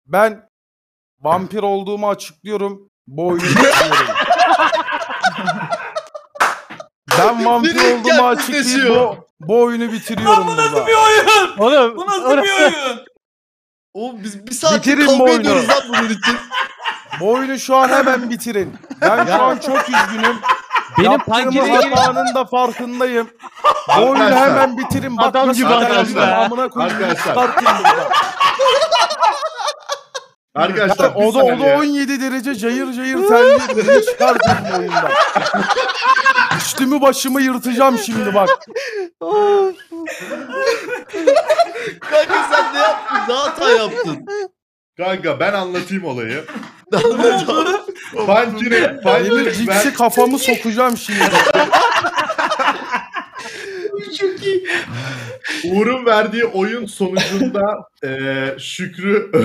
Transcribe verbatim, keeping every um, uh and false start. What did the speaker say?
Ben vampir olduğumu açıklıyorum. Bu oyunu bitiriyorum. Ben vampir olduğumu açıklayıp bu, bu oyunu bitiriyorum Lan bu nasıl burada. bir oyun? Oğlum. Bu nasıl oğlum. bir oyun? Oğlum biz bir saattir Bitirin bu kavga oyunu. ediyoruz lan bunun için. Bu oyunu şu an hemen bitirin. Ben şu an çok üzgünüm. Benim Yaptığımız pankere gibi hatanın da farkındayım. Bu oyunu Arkadaşlar. hemen bitirin. Bak Adam nasıl gibi dayandım. arkadaşlar. Amına koyayım. Arkadaşlar. Çıkartın buradan. Arkadaşlar O da, o da on yedi derece cayır cayır terliyor. Beni çıkartın bu oyundan. Üstümü başımı yırtacağım şimdi bak. Kanka sen ne yaptın? Ne hata yaptın? Kanka ben anlatayım olayı. Ne oldu? Pankiri, Demir pankiri cipsi ben... kafamı sokacağım şimdi. Çok iyi. Uğur'un verdiği oyun sonucunda eee Şükrü